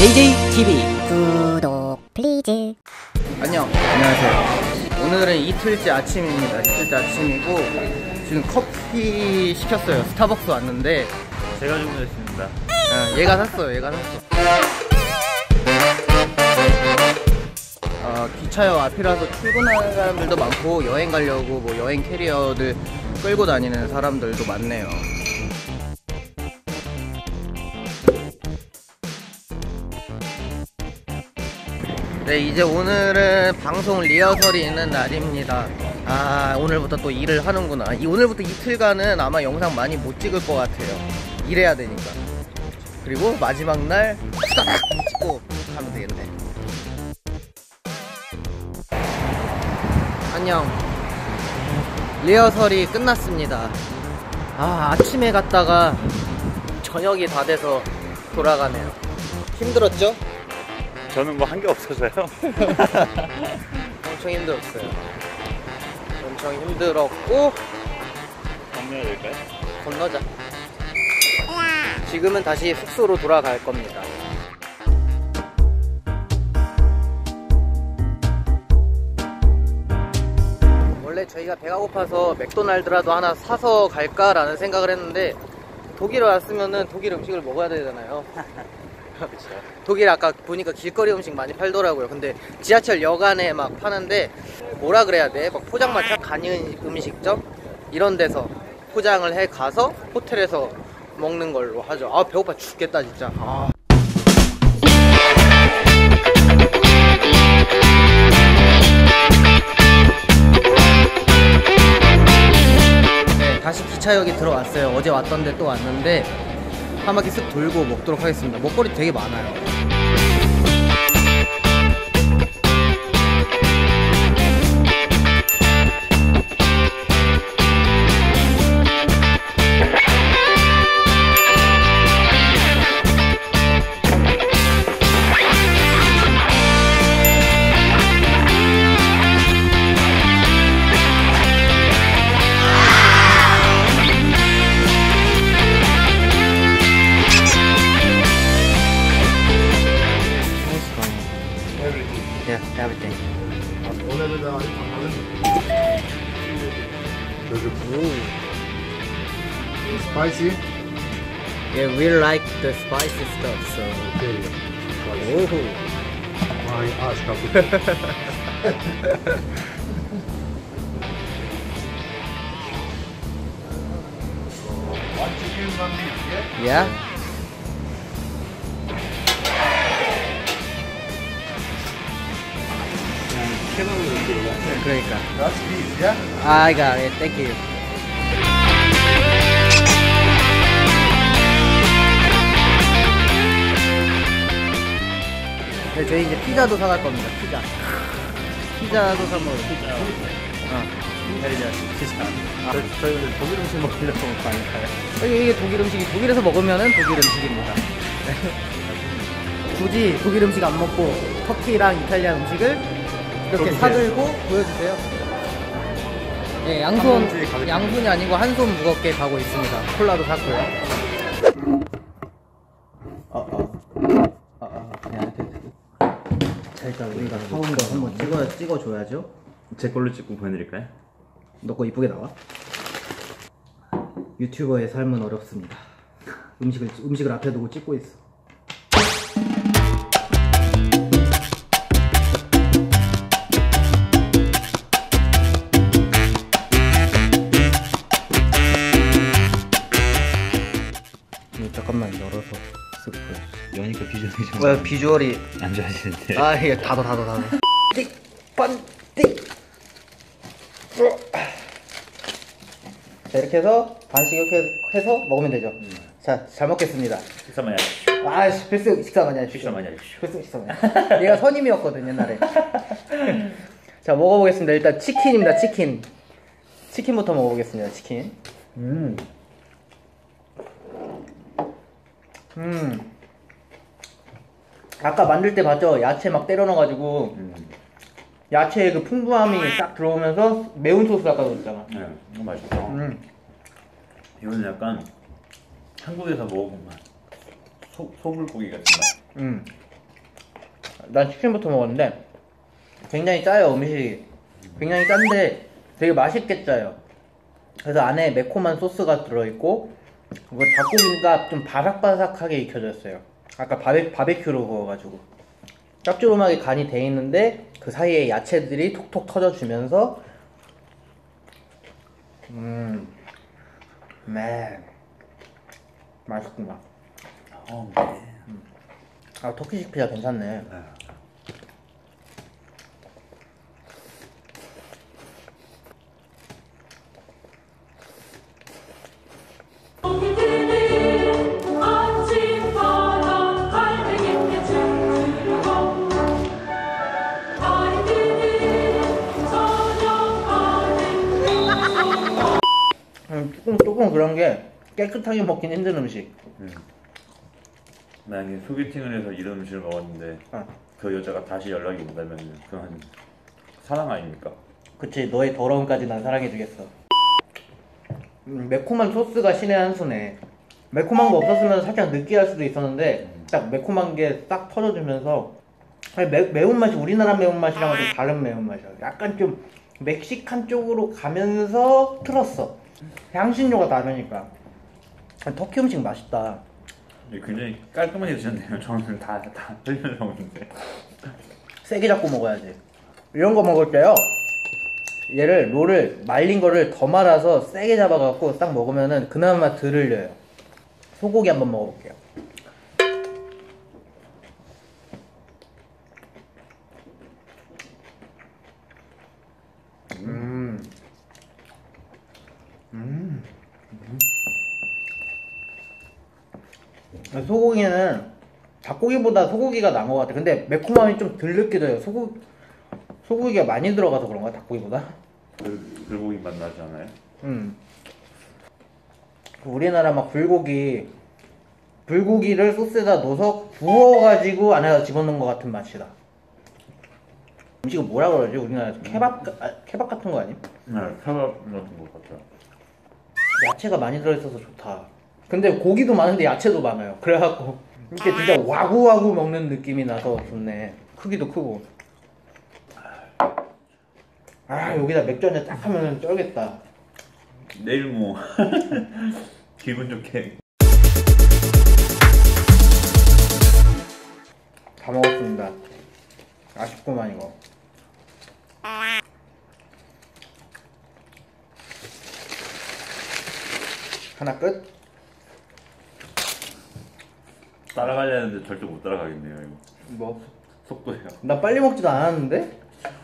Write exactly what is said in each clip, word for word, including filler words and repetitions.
제이제이티비 구독 플리즈. 안녕, 안녕하세요. 오늘은 이틀째 아침입니다. 이틀째 아침이고 지금 커피 시켰어요. 스타벅스 왔는데 제가 주문했습니다. 아, 얘가 샀어요. 얘가 샀어. 어, 기차역 앞이라서 출근하는 사람들도 많고 여행 가려고 뭐 여행 캐리어들 끌고 다니는 사람들도 많네요. 네, 이제 오늘은 방송 리허설이 있는 날입니다. 아, 오늘부터 또 일을 하는구나. 이 오늘부터 이틀간은 아마 영상 많이 못 찍을 것 같아요. 일해야 되니까. 그리고 마지막 날 후다닥 찍고 가면 되겠네. 안녕. 리허설이 끝났습니다. 아, 아침에 갔다가 저녁이 다 돼서 돌아가네요. 힘들었죠? 저는 뭐 한 게 없어서요. 엄청 힘들었어요. 엄청 힘들었고 건너야 될까요? 건너자. 지금은 다시 숙소로 돌아갈 겁니다. 원래 저희가 배가 고파서 맥도날드라도 하나 사서 갈까라는 생각을 했는데 독일에 왔으면은 독일 음식을 먹어야 되잖아요. 독일 아까 보니까 길거리 음식 많이 팔더라고요. 근데 지하철 역 안에 막 파는데 뭐라 그래야 돼? 막 포장마차 간이 음식점? 이런 데서 포장을 해 가서 호텔에서 먹는 걸로 하죠. 아, 배고파 죽겠다 진짜. 아. 네, 다시 기차역에 들어왔어요. 어제 왔던데 또 왔는데 한 바퀴 쓱 돌고 먹도록 하겠습니다. 먹거리 되게 많아요. Yeah, everything. Spicy? Yeah, we like the spicy stuff, so. Okay. Oh. My ass coffee. One chicken, one beef, yeah? Yeah? 그러니까. That's beef, yeah? I got it. Thank you. 네, 저희 이제 피자도 사갈 겁니다. 피자. 피자도 사 먹어요. 피자. 어. 피자. 아, 저희 오늘 독일 음식 먹으려고 온 거 아닐까요? 이게, 이게 독일 음식이 독일에서 먹으면은 독일 음식입니다. 굳이 독일 음식 안 먹고 터키랑 이탈리아 음식을 이렇게 사들고 보여주세요. 네, 양손, 양손이 아니고 한 손 무겁게 가고 있습니다. 콜라도 샀고요. 어, 어. 어, 어. 그냥 이렇게. 자, 일단 우리가 사온 거 한번 찍어, 찍어줘야죠. 제 걸로 찍고 보내드릴까요? 너 거 이쁘게 나와? 유튜버의 삶은 어렵습니다. 음식을, 음식을 앞에 두고 찍고 있어. 잠깐만 열어서 쓱 보여주세요. 여니까 비주얼이 좀. 왜 비주얼이 안 좋아지는데. 아, 이게 닫어 닫어 닫어. 띡 반띡. 자, 이렇게 해서 반씩 이렇게 해서 먹으면 되죠. 음. 자, 잘 먹겠습니다. 식사 많이 하십시오. 아, 필수 식사 많이 하십시오. 식사 많이 하십시오. 필수 식사 많이. 얘가 선임이었거든 옛날에. 자, 먹어보겠습니다. 일단 치킨입니다. 치킨. 치킨부터 먹어보겠습니다. 치킨. 음. 음. 아까 만들 때 봤죠? 야채 막 때려 넣어가지고 음. 야채의 그 풍부함이 딱 들어오면서 매운 소스 아까 넣었잖아. 네, 너무 맛있다. 음. 이거는 약간 한국에서 먹어본 맛. 소, 소불고기 같은 맛. 음. 난 치킨부터 먹었는데 굉장히 짜요. 음식이 굉장히 짠데 되게 맛있게 짜요. 그래서 안에 매콤한 소스가 들어있고 뭐 닭고기가 좀 바삭바삭하게 익혀졌어요. 아까 바베, 바베큐로 구워가지고 짭조름하게 간이 돼 있는데 그 사이에 야채들이 톡톡 터져주면서 음, 맨 맛있구나. 어, 네. 음. 아, 터키식 피자 괜찮네. 네. 음, 조금 조금 그런 게 깨끗하게 먹긴 힘든 음식. 음. 만약에 소개팅을 해서 이런 음식을 먹었는데 어. 그 여자가 다시 연락이 온다면 그건 사랑 아닙니까? 그치, 너의 더러움까지 난 사랑해주겠어. 음, 매콤한 소스가 신의 한 수네. 매콤한 거 없었으면 살짝 느끼할 수도 있었는데 딱 매콤한 게 딱 터져주면서 아니, 매, 매운맛이 우리나라 매운맛이랑은 좀 다른 매운맛이야. 약간 좀 멕시칸 쪽으로 가면서 틀었어. 향신료가 다르니까. 터키 음식 맛있다. 굉장히 깔끔하게 드셨네요. 저는 다, 다 흘려서 먹는데. 세게 잡고 먹어야지. 이런 거 먹을 때요, 얘를 롤을 말린 거를 더 말아서 세게 잡아갖고 딱 먹으면은 그나마 덜 흘려요. 소고기 한번 먹어볼게요. 음. 음. 소고기는 닭고기보다 소고기가 나은 것 같아. 근데 매콤함이 좀 덜 느껴져요. 소고, 소고기가 많이 들어가서 그런가, 닭고기보다? 불, 불고기 맛 나지 않아요? 음. 우리나라 막 불고기, 불고기를 소스에다 넣어서 구워가지고 안에다 집어넣은 것 같은 맛이다. 음식을 뭐라 그러지? 우리나라 케밥, 아, 케밥 같은 거 아님? 네, 케밥 같은 것 같아요. 야채가 많이 들어있어서 좋다. 근데 고기도 많은데 야채도 많아요. 그래갖고 이렇게 진짜 와구와구 먹는 느낌이 나서 좋네. 크기도 크고. 아, 여기다 맥주 한잔 딱 하면 쩔겠다. 내일 뭐 기분 좋게. 다 먹었습니다. 아쉽구만 이거. 하나 끝? 따라가려 했는데 절대 못 따라가겠네요. 이거 뭐? 속도예요. 나 빨리 먹지도 않았는데?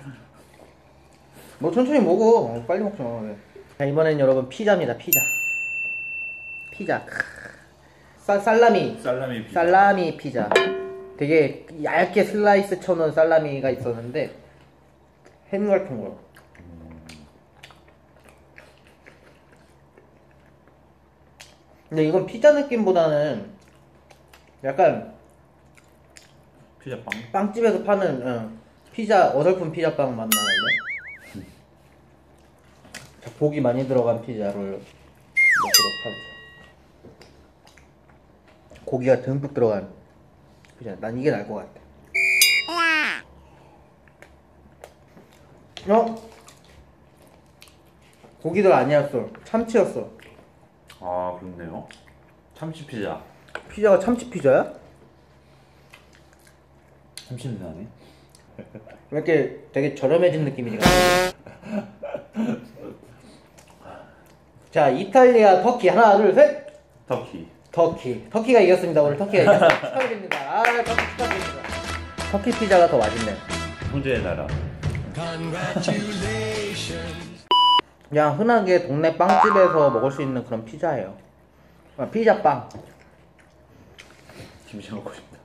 뭐 천천히 먹어. 어, 빨리 먹지 마. 왜. 자, 이번엔 여러분 피자입니다. 피자. 피자. 쌀, 살라미. 살라미 피자. 살라미 피자. 되게 얇게 슬라이스 쳐놓은 살라미가 있었는데 햄 같은 거. 근데 이건 피자 느낌보다는 약간 피자 빵? 빵집에서 파는 어, 피자, 어설픈 피자빵 맛 나는데. 자, 고기 많이 들어간 피자를 먹도록 하죠. 고기가 듬뿍 들어간 피자. 난 이게 나을 것 같아. 어? 고기들 아니었어. 참치였어. 아, 그렇네요. 참치 피자. 피자가 참치 피자야? 참치 냄새 나네. 왜 이렇게 되게 저렴해진 느낌이지? 자, 이탈리아, 터키. 하나, 둘, 셋! 터키. 터키. 터키가 이겼습니다. 오늘 터키가 이겼습니다. 축하드립니다. 아, 터키 축하드립니다. 터키 피자가 더 맛있네. 형제의 나라. 그냥 흔하게 동네 빵집에서 먹을 수 있는 그런 피자예요. 아, 피자빵. 김치 먹고 싶다.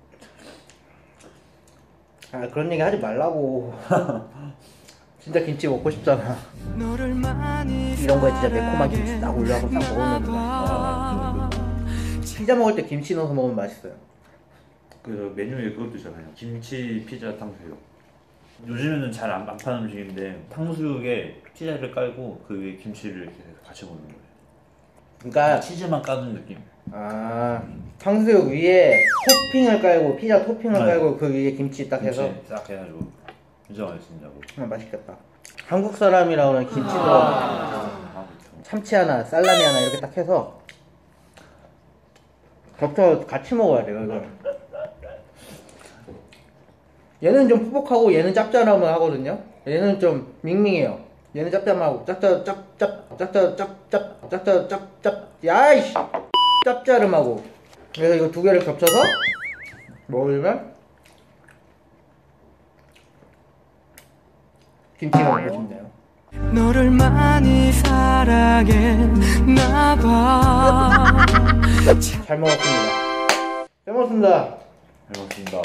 아, 그런 얘기 하지 말라고. 진짜 김치 먹고 싶잖아. 이런 거에 진짜 매콤한 김치 딱 올려서 딱 먹으면 아, 피자 먹을 때 김치 넣어서 먹으면 맛있어요. 그 메뉴에 그것도 있잖아요. 김치 피자 탕수육. 요즘에는 잘 안 파는 음식인데 탕수육에 피자를 깔고 그 위에 김치를 이렇게 같이 먹는 거예요. 그러니까 치즈만 까는 느낌. 아 탕수육 위에 토핑을 깔고 피자 토핑을 네. 깔고 그 위에 김치 딱 해서 김치 딱 해가지고 진짜 맛있습니다고. 아, 맛있겠다. 한국 사람이라고는 김치도 아, 그렇죠. 참치 하나 살라미 하나 이렇게 딱 해서 겹쳐 같이 먹어야 돼요 이거. 얘는 좀 푸석하고 얘는 짭짤하면 하거든요. 얘는 좀 밍밍해요. 얘는 짭짤하고 짭짭 짭짭 짭짭 짭짭 짭짭 짭짭 야이씨 짭짤음하고. 그래서 이거 두 개를 겹쳐서 먹으면 김치가 먹고 싶네요. 너를 많이 사랑했나봐. 잘 먹었습니다. 잘 먹었습니다. 잘 먹습니다.